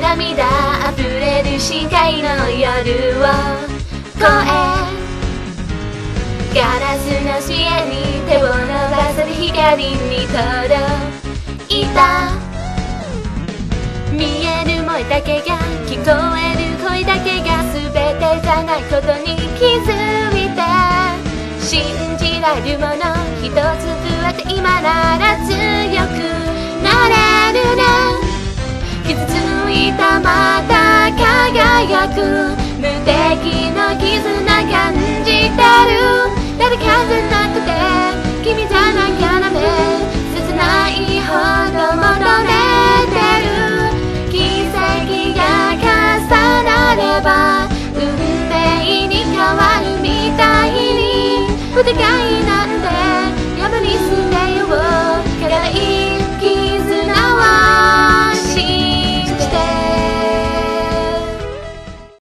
涙あふれる深海の夜を越え、ガラスの視野に手を伸ばせる光に届いた。見える声だけが聞こえる声だけが全てじゃないことに気づいて、信じられるもの一つ加えて今なら強くなれるね。傷ついたまた輝く無敵の絆感じてる。誰かじゃなくて君じゃなきゃ